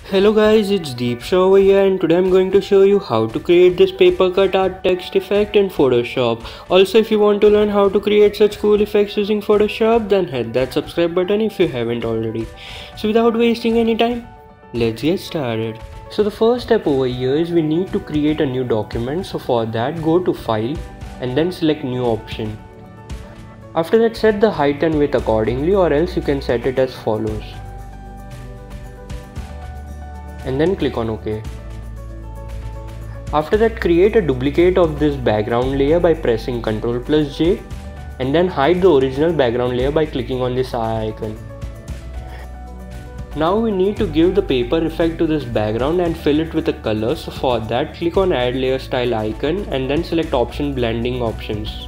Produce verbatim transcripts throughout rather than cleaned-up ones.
Hello guys, it's Deep Shaw over here and today I'm going to show you how to create this paper cut art text effect in Photoshop. Also, if you want to learn how to create such cool effects using Photoshop, then hit that subscribe button if you haven't already. So without wasting any time, let's get started. So the first step over here is we need to create a new document. So for that, go to File and then select New option. After that, set the height and width accordingly, or else you can set it as follows. And then click on OK. After that, create a duplicate of this background layer by pressing Ctrl plus J and then hide the original background layer by clicking on this eye icon. Now we need to give the paper effect to this background and fill it with a color. So for that, click on Add Layer Style icon and then select option Blending Options.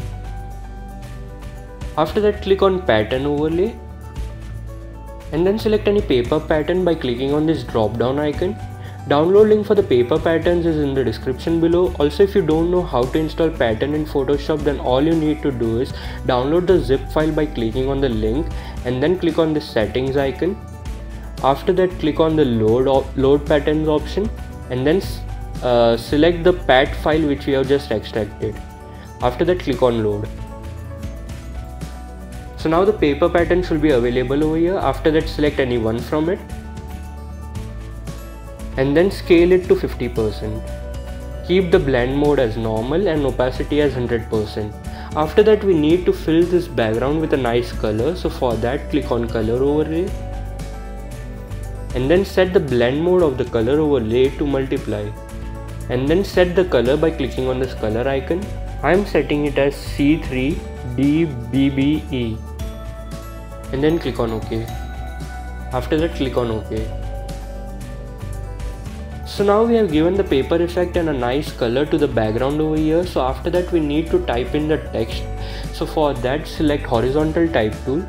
After that, click on Pattern Overlay and then select any paper pattern by clicking on this drop down icon. Download link for the paper patterns is in the description below. Also, if you don't know how to install pattern in Photoshop, then all you need to do is download the zip file by clicking on the link and then click on the settings icon. After that, click on the load load patterns option and then uh, select the pat file which we have just extracted. After that, click on load. So now the paper pattern should be available over here. After that, select any one from it and then scale it to fifty percent. Keep the blend mode as normal and opacity as one hundred percent. After that, we need to fill this background with a nice color. So for that, click on color overlay and then set the blend mode of the color overlay to multiply and then set the color by clicking on this color icon. I am setting it as C three D B B E and then click on OK. After that, click on OK. So now we have given the paper effect and a nice color to the background over here. So after that, we need to type in the text. So for that, select horizontal type tool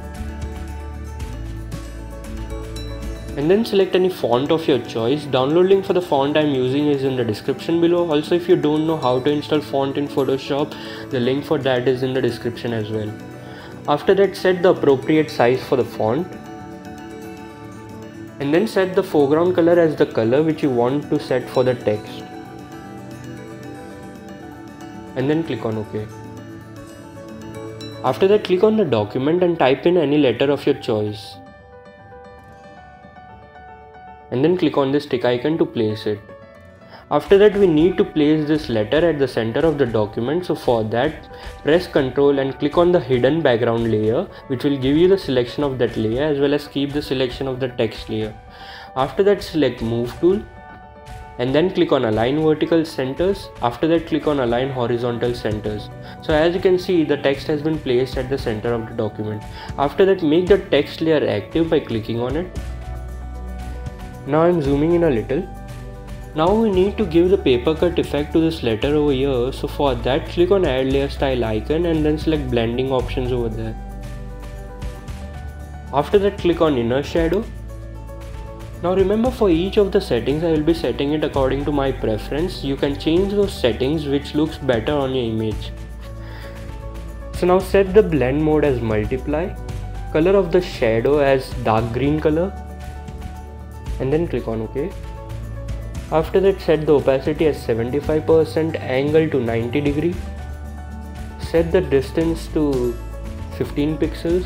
and then select any font of your choice. Download link for the font I'm using is in the description below. Also, if you don't know how to install font in Photoshop, the link for that is in the description as well. After that, set the appropriate size for the font and then set the foreground color as the color which you want to set for the text and then click on OK. After that, click on the document and type in any letter of your choice and then click on this tick icon to place it. After that, we need to place this letter at the center of the document. So for that, press Ctrl and click on the hidden background layer, which will give you the selection of that layer as well as keep the selection of the text layer. After that, select Move tool and then click on Align Vertical Centers. After that, click on Align Horizontal Centers. So as you can see, the text has been placed at the center of the document. After that, make the text layer active by clicking on it. Now I'm zooming in a little. Now we need to give the paper cut effect to this letter over here. So for that, click on Add Layer Style icon and then select Blending Options over there. After that, click on Inner Shadow. Now remember, for each of the settings, I will be setting it according to my preference. You can change those settings which looks better on your image. So now set the blend mode as multiply, color of the shadow as dark green color and then click on OK. After that, set the opacity as seventy-five percent, angle to ninety degree, set the distance to fifteen pixels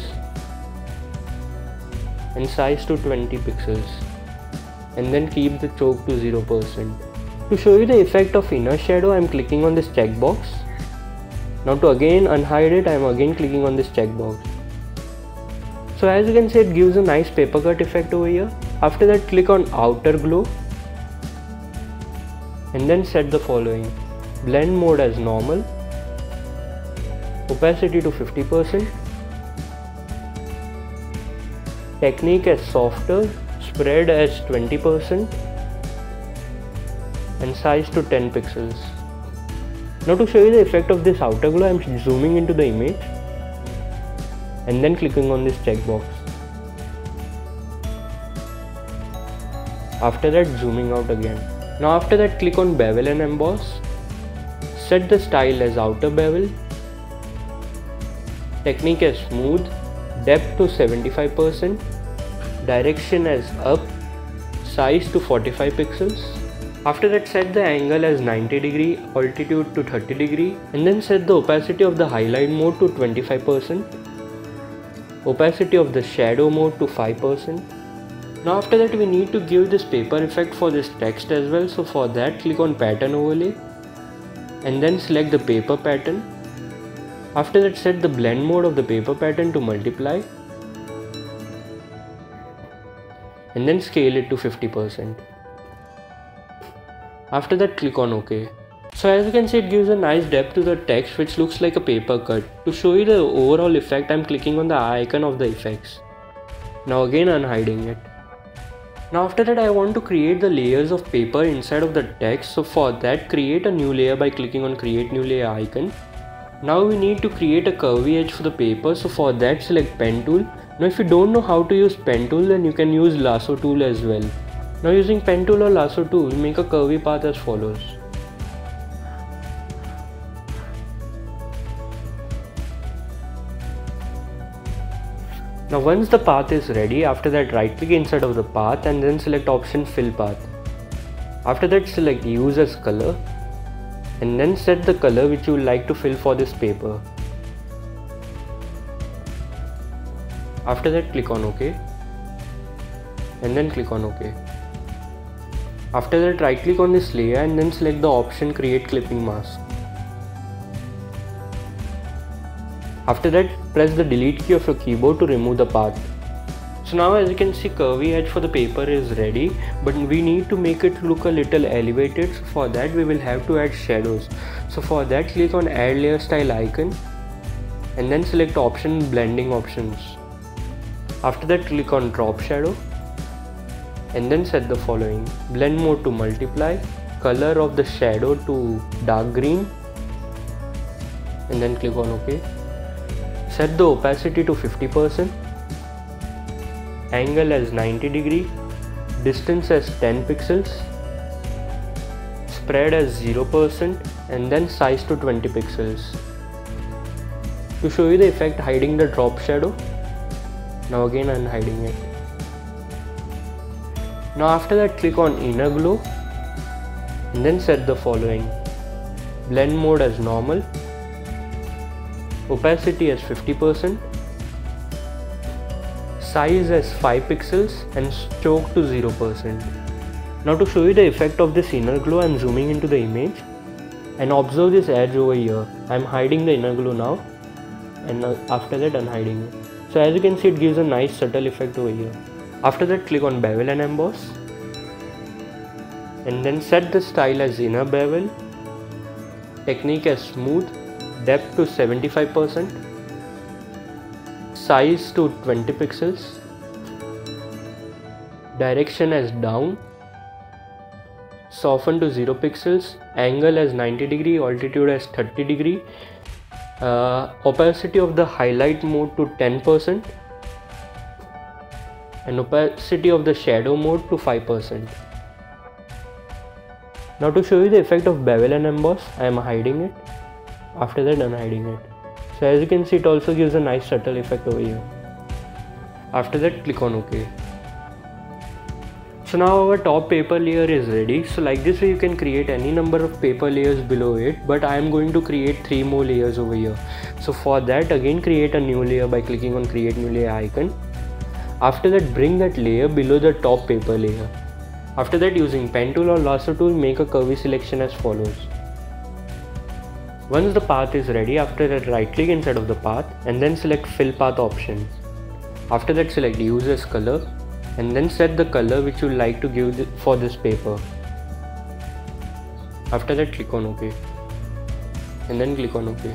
and size to twenty pixels and then keep the choke to zero percent. To show you the effect of inner shadow, I am clicking on this checkbox. Now to again unhide it, I am again clicking on this checkbox. So as you can see, it gives a nice paper cut effect over here. After that, click on Outer Glow and then set the following: blend mode as normal, opacity to fifty percent, technique as softer, spread as twenty percent and size to ten pixels. Now to show you the effect of this outer glow, I am zooming into the image and then clicking on this checkbox. After that, zooming out again. Now after that, click on Bevel and Emboss. Set the style as outer bevel, technique as smooth, depth to seventy-five percent, direction as up, size to forty-five pixels. After that, set the angle as ninety degree, altitude to thirty degree, and then set the opacity of the highlight mode to twenty-five percent, opacity of the shadow mode to five percent. Now after that, we need to give this paper effect for this text as well. So for that, click on pattern overlay and then select the paper pattern. After that, set the blend mode of the paper pattern to multiply and then scale it to fifty percent. After that, click on OK. So as you can see, it gives a nice depth to the text which looks like a paper cut. To show you the overall effect, I am clicking on the eye icon of the effects. Now again unhiding it. Now after that, I want to create the layers of paper inside of the text. So for that, create a new layer by clicking on create new layer icon. Now we need to create a curvy edge for the paper. So for that, select pen tool. Now if you don't know how to use pen tool, then you can use lasso tool as well. Now using pen tool or lasso tool, make a curvy path as follows. Now once the path is ready, after that right click inside of the path and then select option fill path. After that, select use as color and then set the color which you would like to fill for this paper. After that, click on OK and then click on OK. After that, right click on this layer and then select the option create clipping mask. After that, press the delete key of your keyboard to remove the path. So now as you can see, curvy edge for the paper is ready, but we need to make it look a little elevated. So for that, we will have to add shadows. So for that, click on add layer style icon and then select option blending options. After that, click on drop shadow and then set the following: blend mode to multiply, color of the shadow to dark green, and then click on OK. Set the opacity to fifty percent, angle as ninety degree, distance as ten pixels, spread as zero percent, and then size to twenty pixels. To show you the effect, hiding the drop shadow. Now again unhiding it. Now after that, click on inner glow and then set the following: blend mode as normal, opacity as fifty percent, size as five pixels, and stroke to zero percent. Now to show you the effect of this inner glow, I am zooming into the image and observe this edge over here. I am hiding the inner glow now and after that unhiding it. So as you can see, it gives a nice subtle effect over here. After that, click on bevel and emboss and then set the style as inner bevel, technique as smooth, depth to seventy-five percent, size to twenty pixels, direction as down, soften to zero pixels, angle as ninety degree, altitude as thirty degree, uh, opacity of the highlight mode to ten percent, and opacity of the shadow mode to five percent. Now to show you the effect of bevel and emboss, I am hiding it. After that, unhiding it. So as you can see, it also gives a nice subtle effect over here. After that, click on OK. So now our top paper layer is ready. So like this way, you can create any number of paper layers below it, but I am going to create three more layers over here. So for that, again create a new layer by clicking on create new layer icon. After that, bring that layer below the top paper layer. After that, using pen tool or lasso tool, make a curvy selection as follows. Once the path is ready, after that, right click inside of the path and then select fill path option. After that, select use as color and then set the color which you like to give for this paper. After that, click on OK and then click on OK.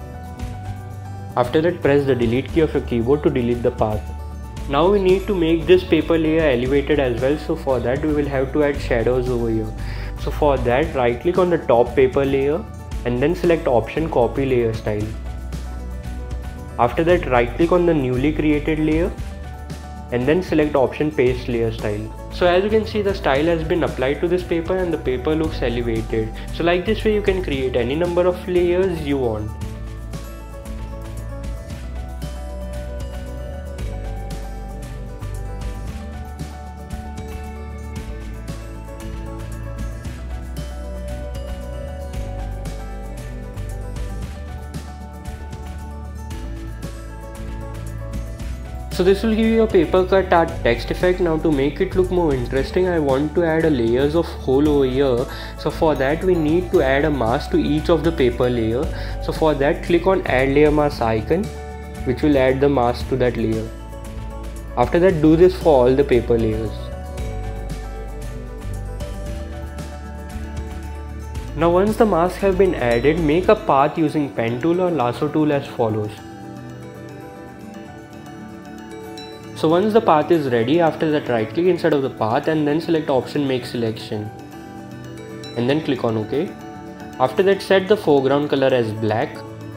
After that, press the delete key of your keyboard to delete the path. Now we need to make this paper layer elevated as well. So for that, we will have to add shadows over here. So for that, right click on the top paper layer and then select option copy layer style. After that, right click on the newly created layer and then select option paste layer style. So as you can see, the style has been applied to this paper and the paper looks elevated. So like this way, you can create any number of layers you want. So this will give you a paper cut art text effect. Now to make it look more interesting, I want to add a layers of hole over here. So for that we need to add a mask to each of the paper layer. So for that, click on add layer mask icon, which will add the mask to that layer. After that, do this for all the paper layers. Now once the masks have been added, make a path using pen tool or lasso tool as follows. So once the path is ready, after that right click inside of the path and then select option make selection. And then click on OK. After that, set the foreground color as black.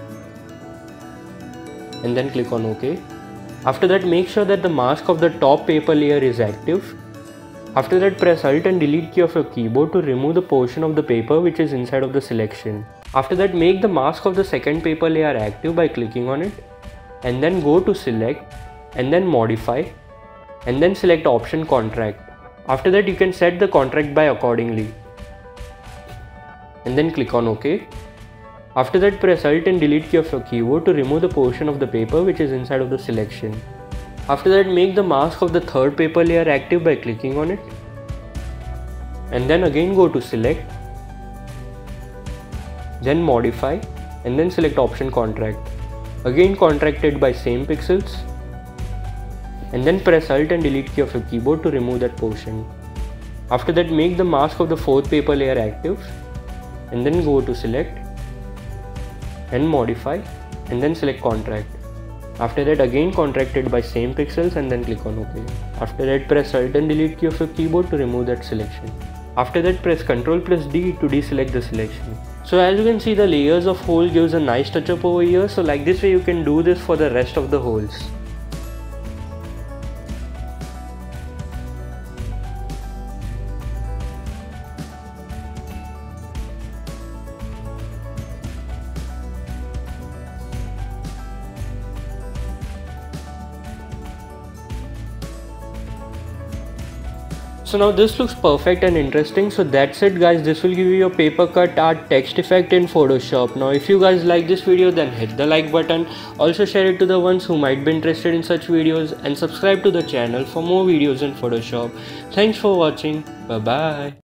And then click on OK. After that, make sure that the mask of the top paper layer is active. After that, press Alt and Delete key of your keyboard to remove the portion of the paper which is inside of the selection. After that, make the mask of the second paper layer active by clicking on it. And then go to select. And then modify, and then select option contract. After that, you can set the contract by accordingly, and then click on OK. After that, press Alt and Delete key of your keyboard to remove the portion of the paper which is inside of the selection. After that, make the mask of the third paper layer active by clicking on it, and then again go to select, then modify, and then select option contract. Again contracted by same pixels, and then press Alt and Delete key of your keyboard to remove that portion. After that, make the mask of the fourth paper layer active, and then go to select and modify, and then select contract. After that, again contracted by same pixels, and then click on OK. After that, press Alt and Delete key of your keyboard to remove that selection. After that, press Ctrl plus D to deselect the selection. So as you can see, the layers of hole gives a nice touch up over here. So like this way you can do this for the rest of the holes. So now this looks perfect and interesting. So that's it guys, this will give you a paper cut art text effect in Photoshop. Now if you guys like this video, then hit the like button. Also share it to the ones who might be interested in such videos, and subscribe to the channel for more videos in Photoshop. Thanks for watching. Bye bye.